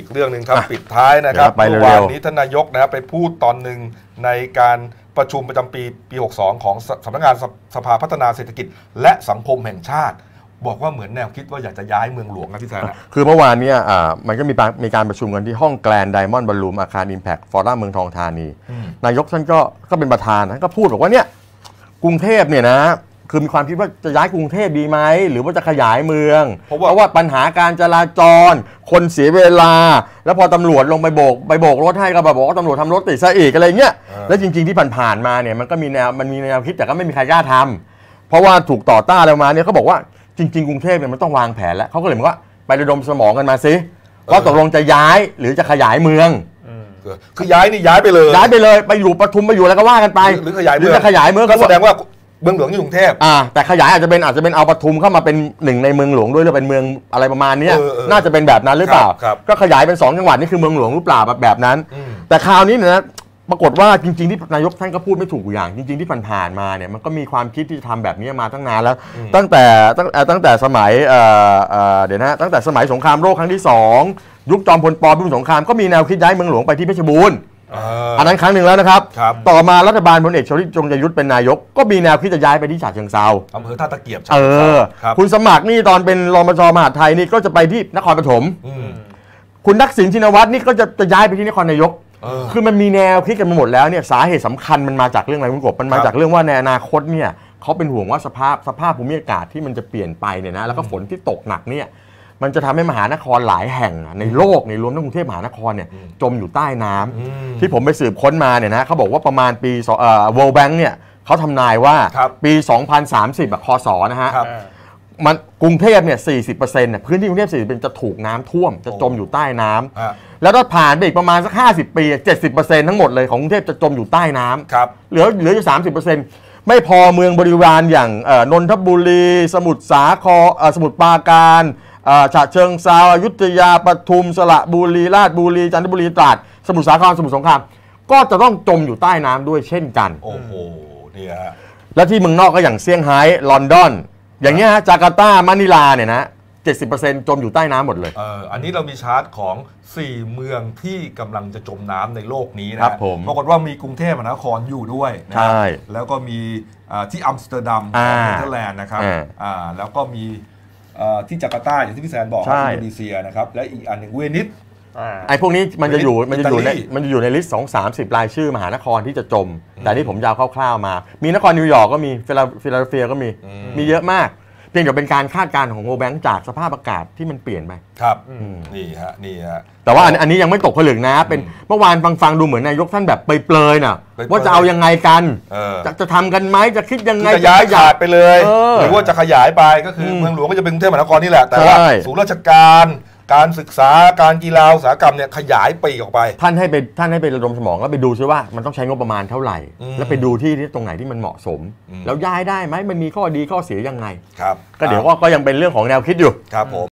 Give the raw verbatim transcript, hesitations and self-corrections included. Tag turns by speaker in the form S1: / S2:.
S1: เรื่องหนึ่งครับปิดท้ายนะครับเมื่อวานนี้ท่านนายกนะครับไปพูดตอนหนึ่งในการประชุมประจำปีปีหกสิบสองของสำนักงานสภาพัฒนาเศรษฐกิจและสังคมแห่งชาติบอกว่าเหมือนแนวคิดว่าอยากจะย้ายเมืองหลวงนะพี่แซน
S2: คือเมื่อวานเนี่ยอ่ามันก็มีมีการประชุมกันที่ห้องแกรนด์ไดมอนด์บอลลูมอาคารอิมแพคฟอรัมเมืองทองธานีนายกท่านก็ก็เป็นประธานนะก็พูดบอกว่าเนี่ยกรุงเทพเนี่ยนะคือมีความคิดว่าจะย้ายกรุงเทพดีไหมหรือว่าจะขยายเมืองเพราะว่าว่าปัญหาการจราจรคนเสียเวลาแล้วพอตำรวจลงไปโบกไปโบกรถให้ก็แบบบอกว่าตำรวจทำรถติดซะอีกอะไรเงี้ยแล้วจริงๆที่ผ่านๆมาเนี่ยมันก็มีแนวมันมีแนวคิดแต่ก็ไม่มีใครกล้าทำเพราะว่าถูกต่อต้านอะไรมาเนี่ยเขาบอกว่าจริงๆกรุงเทพเนี่ยมันต้องวางแผนแล้วเขาก็เลยบอกว่าไประดมสมองกันมาสิว่าตกลงจะย้ายหรือจะขยายเมือง
S1: คือย้ายนี่ย้ายไปเลย
S2: ย้ายไปเลยไปอยู่ปทุมไปอยู่อะไรก็ว่ากันไป
S1: หรือขยายเมือง
S2: หรือจะขยายเมือง
S1: ก็แสดงว่าเมืองหลวงอยู่กรุงเทพ
S2: อ่าแต่ขยายอาจจะเป็นอาจจะเป็นเอาปทุมเข้ามาเป็นหนึ่งในเมืองหลวงด้วยหรือเป็นเมืองอะไรประมาณนี้น่าจะเป็นแบบนั้นหรือเปล่าก็ขยายเป็นสองจังหวัดนี่คือเมืองหลวงหรือเปล่าแบบแบบนั้นแต่คราวนี้นะปรากฏว่าจริงๆที่นายกท่านก็พูดไม่ถูกอย่างจริงๆที่ผ่านๆมาเนี่ยมันก็มีความคิดที่จะทำแบบนี้มาตั้งนานแล้วตั้งแต่ตั้งตั้งแต่สมัยเอ่อเอ่อเดี๋ยวนะตั้งแต่สมัยสงครามโลกครั้งที่สองยุคจอมพลป.พิบูลสงครามก็มีแนวคิดย้ายเมืองหลวงไปที่เพชรบูรณ์อันนั้นครั้งหนึ่งแล้วนะครับต่อมารัฐบาลพลเอกชวลิตจงใจยุทธเป็นนายกก็มีแนวคิดจะย้ายไปที่ฉะเชิงเทรา
S1: อำเภอท่าตะเกียบ
S2: เออคุณสมัครนี่ตอนเป็นรมจ.มหาดไทยนี่ก็จะไปที่นครปฐมคุณทักษิณชินวัตรนี่ก็จะจะย้ายไปที่นครนายกคือมันมีแนวคิดกันมาหมดแล้วเนี่ยสาเหตุสำคัญมันมาจากเรื่องอะไรคุณกบมันมาจากเรื่องว่าในอนาคตเนี่ยเขาเป็นห่วงว่าสภาพสภาพภูมิอากาศที่มันจะเปลี่ยนไปเนี่ยนะแล้วก็ฝนที่ตกหนักเนี่ยมันจะทำให้มหานครหลายแห่งในโลกในรวมทั้งกรุงเทพมหานครเนี่ยจมอยู่ใต้น้ำที่ผมไปสืบค้นมาเนี่ยนะเขาบอกว่าประมาณปีเอ่อ World Bank เนี่ยเขาทำนายว่าปีสองพันสามสิบแบบคศนะฮะมันกรุงเทพเนี่ย สี่สิบเปอร์เซ็นต์ เนี่ยพื้นที่กรุงเทพ สี่สิบเปอร์เซ็นต์ จะถูกน้ำท่วมจะจมอยู่ใต้น้ำแล้วถ้าผ่านไปอีกประมาณสักห้าสิบปี เจ็ดสิบเปอร์เซ็นต์ ทั้งหมดเลยของกรุงเทพจะจมอยู่ใต้น้ำเหลือเหลืออยู่ สามสิบเปอร์เซ็นต์ ไม่พอเมืองบริวารอย่างนนทบุรีสมุทรสาครสมุทรปราการฉะเชิงเทราอยุธยาปทุมสระบุรีราชบุรีจันทบุรีตราดสมุทรสาครสมุทรสงครามก็จะต้องจมอยู่ใต้น้ำด้วยเช่นกัน
S1: โอ้โหนี่ฮะ
S2: และที่เมืองนอกก็อย่างเซี่ยงไฮ้ลอนดอนอย่างเงี้ยฮะจาการ์ตามะนิลาเนี่ยนะ เจ็ดสิบเปอร์เซ็นต์ จมอยู่ใต้น้ำหมดเลย
S1: เอออันนี้เรามีชาร์ตของสี่เมืองที่กำลังจะจมน้ำในโลกนี้นะครับผมปรากฏว่ามีกรุงเทพมหานครอยู่ด้วยนะใช่แล้วก็มีที่อัมสเตอร์ดัมของเนเธอร์แลนด์นะครับอ่าแล้วก็มีที่จาการ์ตาอย่างที่พี่แซนบอกอินโดนีเซียนะครับและอีกอันหนึ่งเวนิส
S2: ไอ้พวกนี้มันจะอยู่มันจะอยู่ในมันจะอยู่ในลิสต์สองสามสิบรายชื่อมหานครที่จะจมแต่ที่ผมยาวคร่าวๆมามีนครนิวยอร์กก็มีฟิลาเดลเฟียก็มีมีเยอะมากเพียงแต่เป็นการคาดการณ์ของโวแบงค์จากสภาพอากาศที่มันเปลี่ยนไป
S1: ครับนี่ฮะนี่ฮะ
S2: แต่ว่าอันนี้ยังไม่ตกผลึกนะเป็นเมื่อวานฟังฟังดูเหมือนนายกท่านแบบเปรยๆน่ะว่าจะเอายังไงกันจะจะทำกันไหมจะคิดยังไง
S1: จะย้ายขาดไปเลยหรือว่าจะขยายไปก็คือเมืองหลวงก็จะเป็นกรุงเทพมหานครนี่แหละแต่ว่าศูนย์ราชการการศึกษาการกีฬาอุตสาหกรรมเนี่ยขยายปีออกไป
S2: ท่านให้ไปท่านให้ไประดมสมองแล้วไปดูซิว่ามันต้องใช้งบประมาณเท่าไหร่แล้วไปดูที่ตรงไหนที่มันเหมาะสมแล้วย้ายได้ไหมมันมีข้อดีข้อเสียยังไง
S1: ครับ
S2: ก็เดี๋ยวก็ยังเป็นเรื่องของแนวคิดอยู่
S1: ครับผม